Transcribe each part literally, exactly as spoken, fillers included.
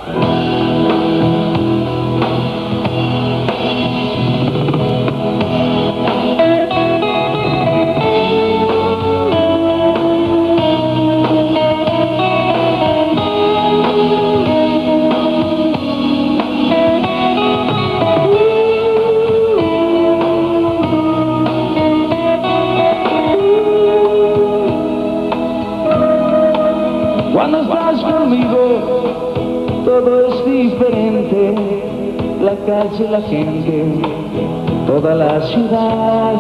Cuando estás conmigo, todo es diferente. La calle, la gente, toda la ciudad.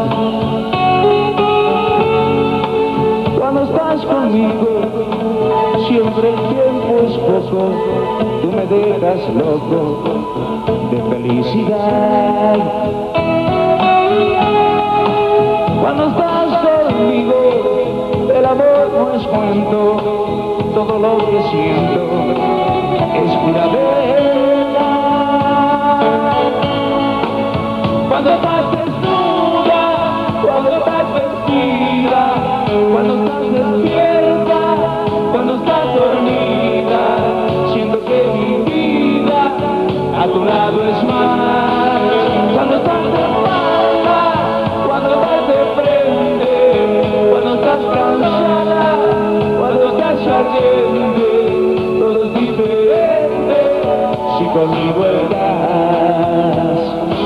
Cuando estás conmigo, siempre el tiempo es poco. Tú me dejas loco de felicidad. Cuando estás conmigo, el amor no es cuento. Todo lo que siento es pura verdad. Cuando estás desnuda, cuando estás vestida, cuando estás despierta, cuando estás dormida, siento que mi vida a tu lado es más. Cuando estás de espalda, cuando estás de frente, cuando estás cansada, cuando estás ardiente, todo es diferente si conmigo estás.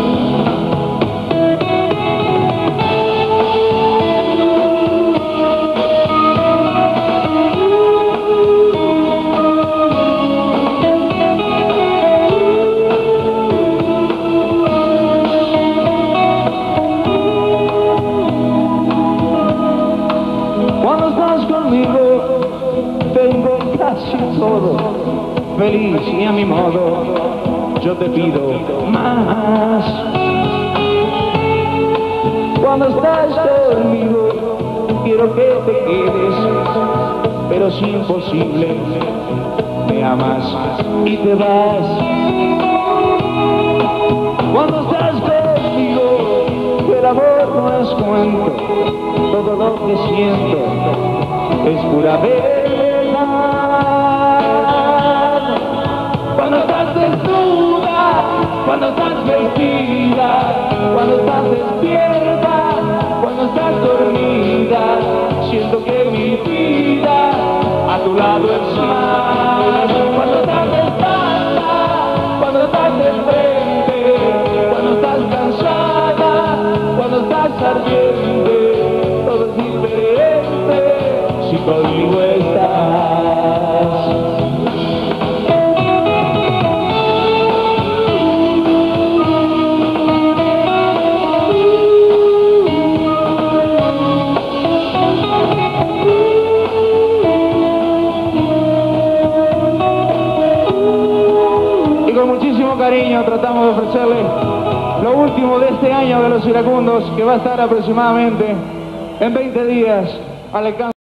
Cuando estás conmigo, tengo casi todo, feliz y a mi modo, yo te pido más. Cuando estás conmigo, quiero que te quedes, pero es imposible, me amas y te vas. Cuando estás conmigo, el amor no es cuento, todo lo que siento es pura verdad. Cuando estás desnuda, cuando estás vestida, cuando estás despierta, cuando estás dormida, siento que mi vida a tu lado es más. Cuando estás de espalda, cuando estás de frente, cuando estás cansada, cuando estás ardiente, todo es diferente si conmigo estás. Y con muchísimo cariño tratamos de ofrecerle lo último de este año de los iracundos, que va a estar aproximadamente en veinte días al alcance.